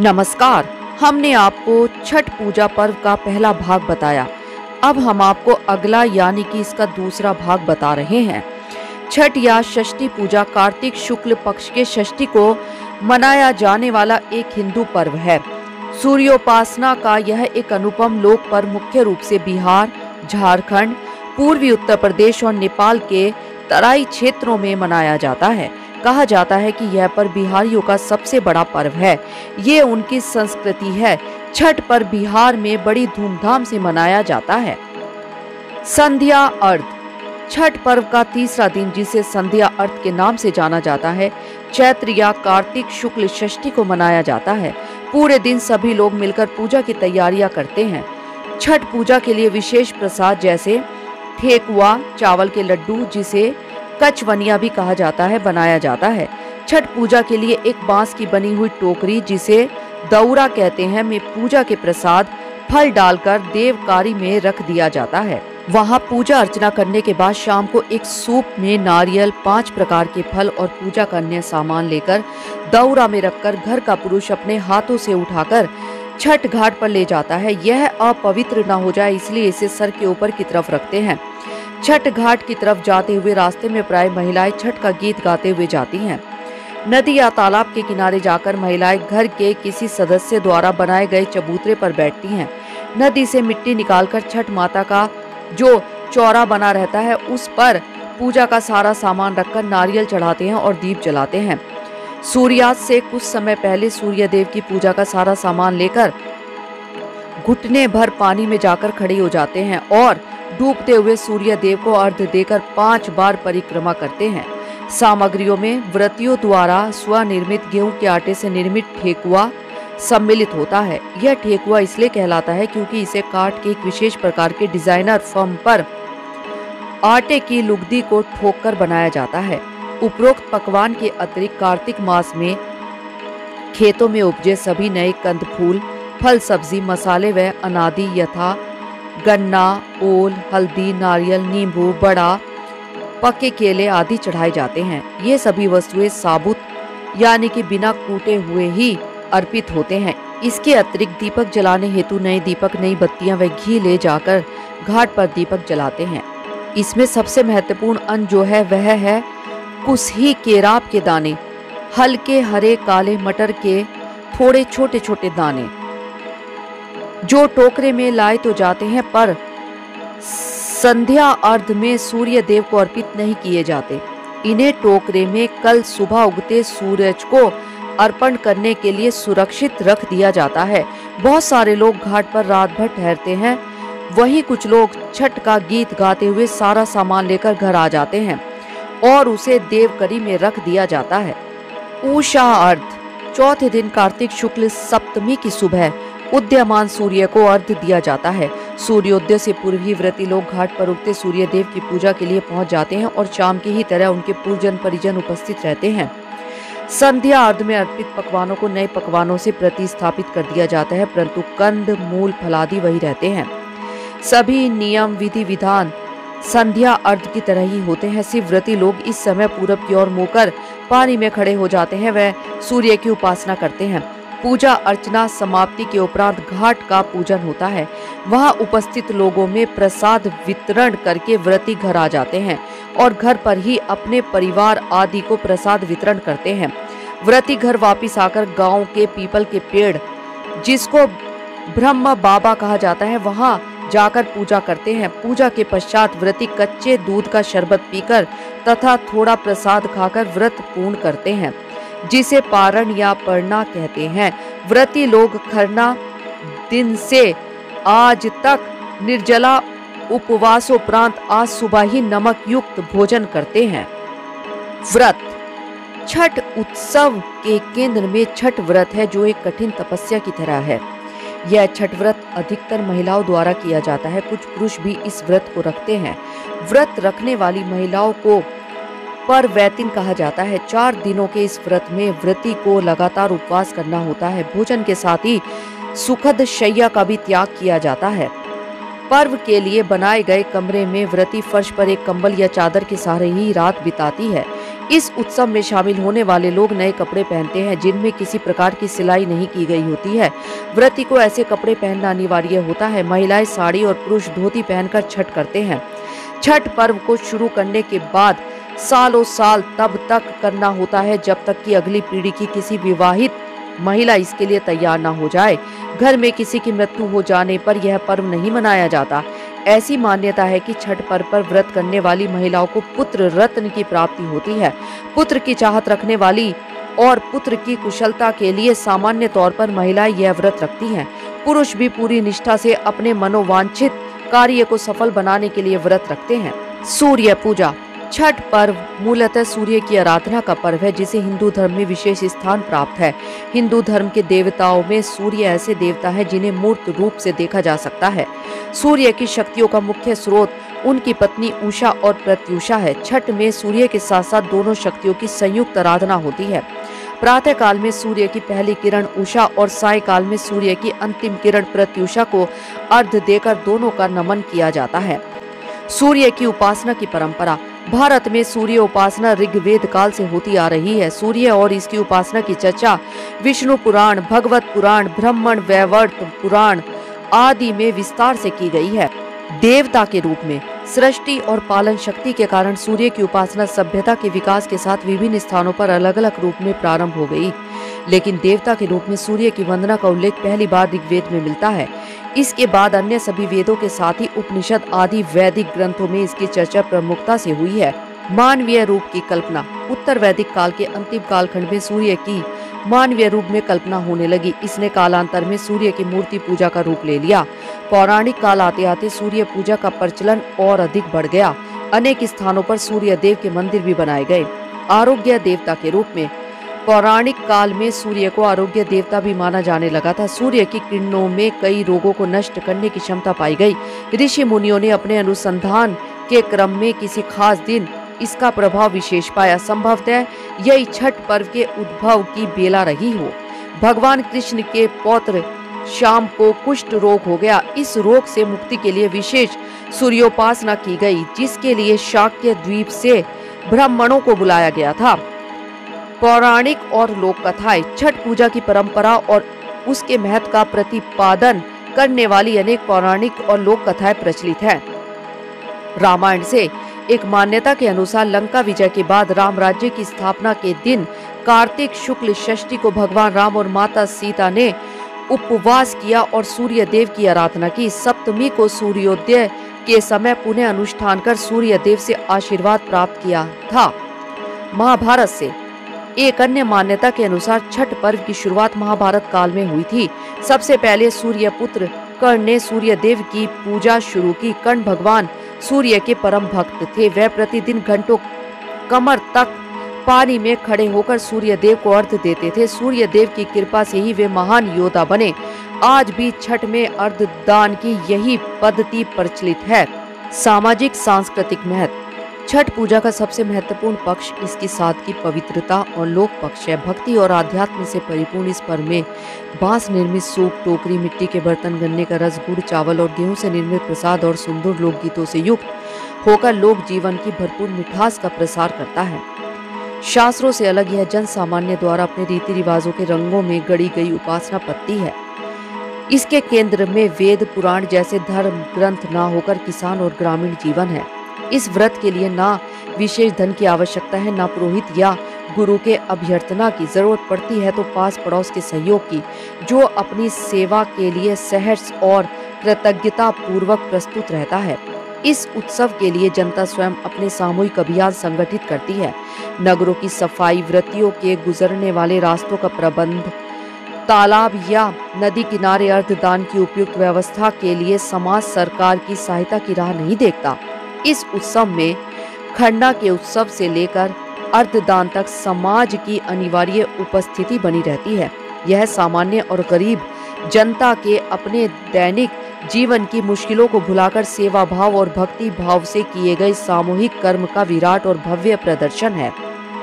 नमस्कार। हमने आपको छठ पूजा पर्व का पहला भाग बताया। अब हम आपको अगला यानी कि इसका दूसरा भाग बता रहे हैं। छठ या षष्ठी पूजा कार्तिक शुक्ल पक्ष के षष्ठी को मनाया जाने वाला एक हिंदू पर्व है। सूर्योपासना का यह एक अनुपम लोक पर्व मुख्य रूप से बिहार, झारखंड, पूर्वी उत्तर प्रदेश और नेपाल के तराई क्षेत्रों में मनाया जाता है। कहा जाता है कि यह पर्व बिहारियों का सबसे बड़ा पर्व है। ये उनकी संस्कृति है। छठ पर्व बिहार में बड़ी धूमधाम से मनाया जाता है। संध्या अर्घ छठ पर्व का तीसरा दिन, जिसे संध्या अर्घ के नाम से जाना जाता है, चैत्र या कार्तिक शुक्ल षष्ठी को मनाया जाता है। पूरे दिन सभी लोग मिलकर पूजा की तैयारियां करते हैं। छठ पूजा के लिए विशेष प्रसाद जैसे ठेकुआ, चावल के लड्डू, जिसे कचवनिया भी कहा जाता है, बनाया जाता है। छठ पूजा के लिए एक बांस की बनी हुई टोकरी, जिसे दौरा कहते हैं, में पूजा के प्रसाद फल डालकर देवकारी में रख दिया जाता है। वहां पूजा अर्चना करने के बाद शाम को एक सूप में नारियल, 5 प्रकार के फल और पूजा का अन्य सामान लेकर दौरा में रखकर घर का पुरुष अपने हाथों से उठाकर छठ घाट पर ले जाता है। यह अपवित्र न हो जाए, इसलिए इसे सर के ऊपर की तरफ रखते हैं। छठ घाट की तरफ जाते हुए रास्ते में प्राय महिलाएं छठ का गीत गाते हुए जाती हैं। नदी या तालाब के किनारे जाकर महिलाएं घर के किसी सदस्य द्वारा बनाए गए चबूतरे पर बैठती हैं। नदी से मिट्टी निकालकर छठ माता का जो चौरा बना रहता है, उस पर पूजा का सारा सामान रखकर नारियल चढ़ाते हैं और दीप जलाते हैं। सूर्यास्त से कुछ समय पहले सूर्य देव की पूजा का सारा सामान लेकर घुटने भर पानी में जाकर खड़े हो जाते हैं और डूबते हुए सूर्य देव को अर्घ्य देकर 5 बार परिक्रमा करते हैं। सामग्रियों में व्रतियों द्वारा स्वनिर्मित गेहूं के आटे से निर्मित ठेकुआ सम्मिलित होता है। यह ठेकुआ इसलिए कहलाता है क्योंकि इसे काट के एक विशेष प्रकार के डिजाइनर फर्म पर आटे की लुगदी को ठोककर बनाया जाता है। उपरोक्त पकवान के अतिरिक्त कार्तिक मास में खेतों में उपजे सभी नए कंद फूल, फल, सब्जी, मसाले व अनादि यथा गन्ना, ओल, हल्दी, नारियल, नींबू, बड़ा, पके केले आदि चढ़ाए जाते हैं। ये सभी वस्तुएं साबुत यानी कि बिना कूटे हुए ही अर्पित होते हैं। इसके अतिरिक्त दीपक जलाने हेतु नए दीपक, नई बत्तियां व घी ले जाकर घाट पर दीपक जलाते हैं। इसमें सबसे महत्वपूर्ण अन्न जो है वह है कुसही केराब के दाने, हल्के हरे काले मटर के थोड़े छोटे छोटे दाने, जो टोकरे में लाए तो जाते हैं पर संध्या अर्घ में सूर्य देव को अर्पित नहीं किए जाते। इन्हें टोकरे में कल सुबह उगते सूरज को अर्पण करने के लिए सुरक्षित रख दिया जाता है। बहुत सारे लोग घाट पर रात भर ठहरते हैं। वहीं कुछ लोग छठ का गीत गाते हुए सारा सामान लेकर घर आ जाते हैं और उसे देवकरी में रख दिया जाता है। उषा अर्घ चौथे दिन कार्तिक शुक्ल सप्तमी की सुबह उदयमान सूर्य को अर्घ्य दिया जाता है। सूर्योदय से पूर्व ही व्रती लोग घाट पर उगते सूर्य देव की पूजा के लिए पहुंच जाते हैं और शाम की ही तरह उनके पूजन परिजन उपस्थित रहते हैं। संध्या अर्घ में अर्पित पकवानों को नए पकवानों से प्रतिस्थापित कर दिया जाता है, परंतु कंद, मूल, फलादि वही रहते हैं। सभी नियम, विधि विधान संध्या अर्घ की तरह ही होते हैं। सिर्फ व्रती लोग इस समय पूरब की ओर मुँह कर पानी में खड़े हो जाते हैं, वह सूर्य की उपासना करते हैं। पूजा अर्चना समाप्ति के उपरांत घाट का पूजन होता है। वहां उपस्थित लोगों में प्रसाद वितरण करके व्रती घर आ जाते हैं और घर पर ही अपने परिवार आदि को प्रसाद वितरण करते हैं। व्रती घर वापिस आकर गांव के पीपल के पेड़, जिसको ब्रह्म बाबा कहा जाता है, वहां जाकर पूजा करते हैं। पूजा के पश्चात व्रती कच्चे दूध का शरबत पीकर तथा थोड़ा प्रसाद खाकर व्रत पूर्ण करते हैं, जिसे पारण या पढ़ना कहते हैं। व्रती लोग खरना दिन से आज तक निर्जला उपवासोपरांत आज सुबह ही नमक युक्त भोजन करते हैं। व्रत छठ उत्सव के केंद्र में छठ व्रत है, जो एक कठिन तपस्या की तरह है। यह छठ व्रत अधिकतर महिलाओं द्वारा किया जाता है। कुछ पुरुष भी इस व्रत को रखते हैं। व्रत रखने वाली महिलाओं को परवैतिन कहा जाता है। 4 दिनों के इस व्रत में व्रती को लगातार उपवास करना होता है। भोजन के साथ ही सुखद शैया का भी त्याग किया जाता है। पर्व के लिए बनाए गए कमरे में व्रती फर्श पर एक कंबल या चादर के सहारे ही रात बिताती है। इस उत्सव में शामिल होने वाले लोग नए कपड़े पहनते हैं जिनमें किसी प्रकार की सिलाई नहीं की गई होती है। व्रती को ऐसे कपड़े पहनना अनिवार्य होता है। महिलाएं साड़ी और पुरुष धोती पहनकर छठ करते हैं। छठ पर्व को शुरू करने के बाद सालों साल तब तक करना होता है जब तक कि अगली पीढ़ी की किसी विवाहित महिला इसके लिए तैयार न हो जाए। घर में किसी की मृत्यु हो जाने पर यह पर्व नहीं मनाया जाता। ऐसी मान्यता है कि छठ पर्व पर व्रत करने वाली महिलाओं को पुत्र रत्न की प्राप्ति होती है। पुत्र की चाहत रखने वाली और पुत्र की कुशलता के लिए सामान्य तौर पर महिलाएं यह व्रत रखती हैं। पुरुष भी पूरी निष्ठा से अपने मनोवांछित कार्य को सफल बनाने के लिए व्रत रखते हैं। सूर्य पूजा। छठ पर्व मूलतः सूर्य की आराधना का पर्व है जिसे हिंदू धर्म में विशेष स्थान प्राप्त है। हिंदू धर्म के देवताओं में सूर्य ऐसे देवता है जिन्हें मूर्त रूप से देखा जा सकता है। सूर्य की शक्तियों का मुख्य स्रोत उनकी पत्नी उषा और प्रत्युषा है। छठ में सूर्य के साथ साथ दोनों शक्तियों की संयुक्त आराधना होती है। प्रातः काल में सूर्य की पहली किरण उषा और साय काल में सूर्य की अंतिम किरण प्रत्युषा को अर्घ्य देकर दोनों का नमन किया जाता है। सूर्य की उपासना की परंपरा। भारत में सूर्य उपासना ऋग्वेद काल से होती आ रही है। सूर्य और इसकी उपासना की चर्चा विष्णु पुराण, भगवत पुराण, ब्राह्मण वैवर्त पुराण आदि में विस्तार से की गई है। देवता के रूप में सृष्टि और पालन शक्ति के कारण सूर्य की उपासना सभ्यता के विकास के साथ विभिन्न स्थानों पर अलग अलग रूप में प्रारंभ हो गई, लेकिन देवता के रूप में सूर्य की वंदना का उल्लेख पहली बार ऋग्वेद में मिलता है। इसके बाद अन्य सभी वेदों के साथ ही उपनिषद आदि वैदिक ग्रंथों में इसकी चर्चा प्रमुखता से हुई है। मानवीय रूप की कल्पना। उत्तर वैदिक काल के अंतिम कालखंड में सूर्य की मानवीय रूप में कल्पना होने लगी। इसने कालांतर में सूर्य की मूर्ति पूजा का रूप ले लिया। पौराणिक काल आते आते सूर्य पूजा का प्रचलन और अधिक बढ़ गया। अनेक स्थानों पर सूर्य देव के मंदिर भी बनाए गए। आरोग्य देवता के रूप में पौराणिक काल में सूर्य को आरोग्य देवता भी माना जाने लगा था। सूर्य की किरणों में कई रोगों को नष्ट करने की क्षमता पाई गई। ऋषि मुनियों ने अपने अनुसंधान के क्रम में किसी खास दिन इसका प्रभाव विशेष पाया। संभवतः यही छठ पर्व के उद्भव की बेला रही हो। भगवान कृष्ण के पौत्र शाम को कुष्ठ रोग हो गया। इस रोग से मुक्ति के लिए विशेष सूर्योपासना की गई, जिसके लिए शाक्य द्वीप से ब्राह्मणों को बुलाया गया था। पौराणिक और लोक कथाएं। छठ पूजा की परंपरा और उसके महत्व का प्रतिपादन करने वाली अनेक पौराणिक और लोक कथाएं प्रचलित हैं। रामायण से एक मान्यता के अनुसार लंका विजय के बाद राम राज्य की स्थापना के दिन कार्तिक शुक्ल षष्ठी को भगवान राम और माता सीता ने उपवास किया और सूर्य देव की आराधना की। सप्तमी को सूर्योदय के समय पुनः अनुष्ठान कर सूर्य देव से आशीर्वाद प्राप्त किया था। महाभारत से एक अन्य मान्यता के अनुसार छठ पर्व की शुरुआत महाभारत काल में हुई थी। सबसे पहले सूर्य पुत्र कर्ण ने सूर्य देव की पूजा शुरू की। कर्ण भगवान सूर्य के परम भक्त थे। वह प्रतिदिन घंटों कमर तक पानी में खड़े होकर सूर्य देव को अर्घ्य देते थे। सूर्य देव की कृपा से ही वे महान योद्धा बने। आज भी छठ में अर्घ्य दान की यही पद्धति प्रचलित है। सामाजिक सांस्कृतिक महत्व। छठ पूजा का सबसे महत्वपूर्ण पक्ष इसकी सादगी, पवित्रता और लोक पक्ष है। भक्ति और आध्यात्म से परिपूर्ण इस पर्व में बांस निर्मित सूप, टोकरी, मिट्टी के बर्तन, गन्ने का रस, गुड़, चावल और गेहूं से निर्मित प्रसाद और सुंदर लोकगीतों से युक्त होकर लोक जीवन की भरपूर मिठास का प्रसार करता है। शास्त्रों से अलग यह जन सामान्य द्वारा अपने रीति रिवाजों के रंगों में गढ़ी गई उपासना पद्धति है। इसके केंद्र में वेद पुराण जैसे धर्म ग्रंथ ना होकर किसान और ग्रामीण जीवन है। इस व्रत के लिए ना विशेष धन की आवश्यकता है, ना पुरोहित या गुरु के अभ्यर्थना की जरूरत पड़ती है तो पास पड़ोस के सहयोग की, जो अपनी सेवा के लिए सहर्ष और कृतज्ञता पूर्वक प्रस्तुत रहता है। इस उत्सव के लिए जनता स्वयं अपने सामूहिक अभियान संगठित करती है। नगरों की सफाई, व्रतियों के गुजरने वाले रास्तों का प्रबंध, तालाब या नदी किनारे अर्धदान की उपयुक्त व्यवस्था के लिए समाज सरकार की सहायता की राह नहीं देखता। इस उत्सव में खरना के उत्सव से लेकर अर्धदान तक समाज की अनिवार्य उपस्थिति बनी रहती है। यह सामान्य और गरीब जनता के अपने दैनिक जीवन की मुश्किलों को भुलाकर सेवा भाव और भक्ति भाव से किए गए सामूहिक कर्म का विराट और भव्य प्रदर्शन है।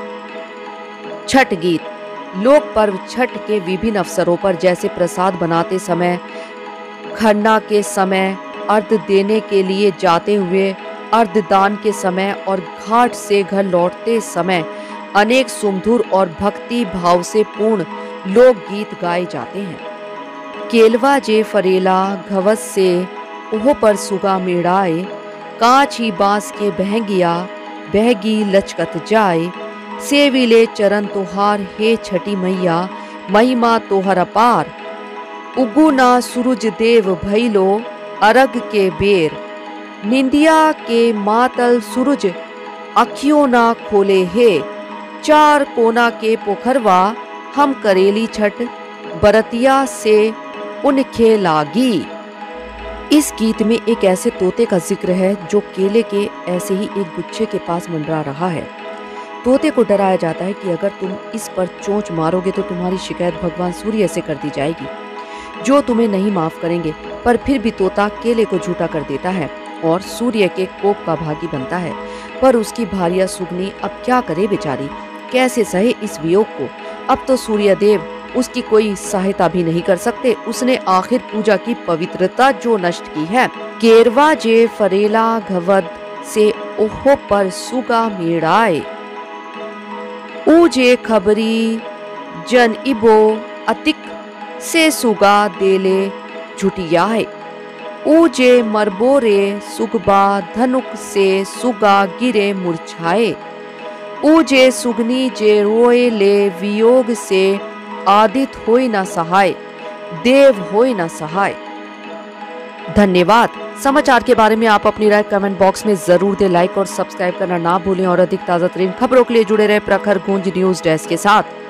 छठ गीत। लोक पर्व छठ के विभिन्न अवसरों पर जैसे प्रसाद बनाते समय, खरना के समय, अर्घ देने के लिए जाते हुए, अर्धदान के समय और घाट से घर लौटते समय अनेक सुमधुर और भक्ति भाव से पूर्ण लोकगीत गाए जाते हैं। केलवा जे फरेला घवस से ओह पर सुगा मेड़ाए, कांच ही बांस के बहंगिया बहगी लचकत जाए, सेविले चरण तोहार हे छठी मैया, महिमा तोहर अपार, उगु ना सूरज देव भइलो अरग के बेर, निंदिया के मातल सूरज अखियों ना खोले हे, चार कोना के पोखरवा हम करेली छठ, बरतिया से उनखे लागी। इस गीत में एक ऐसे तोते का जिक्र है जो केले के ऐसे ही एक गुच्छे के पास मंडरा रहा है। तोते को डराया जाता है कि अगर तुम इस पर चोंच मारोगे तो तुम्हारी शिकायत भगवान सूर्य से कर दी जाएगी, जो तुम्हें नहीं माफ करेंगे। पर फिर भी तोता केले को झूठा कर देता है और सूर्य के कोप का भागी बनता है। पर उसकी भार्या सुगनी अब क्या करे बेचारी, कैसे सहे इस वियोग को। अब तो सूर्य देव उसकी कोई सहायता भी नहीं कर सकते। उसने आखिर पूजा की पवित्रता जो नष्ट की है। केरवा जे फरेला घवद से ओहो पर सुगा मेड़ाए, ऊजे खबरी जन इबो अतिक से सुगा देले झुटियाए, ऊजे मरबोरे सुगबा धनुक से सुगा गिरे मुरझाए, ऊजे सुगनी जे रोए ले वियोग से आदित होय न सहाय, देव होय न सहाय। धन्यवाद। समाचार के बारे में आप अपनी राय कमेंट बॉक्स में जरूर दें। लाइक और सब्सक्राइब करना ना भूलें और अधिक ताजा तरीन खबरों के लिए जुड़े रहे प्रखर गूंज न्यूज डेस्क के साथ।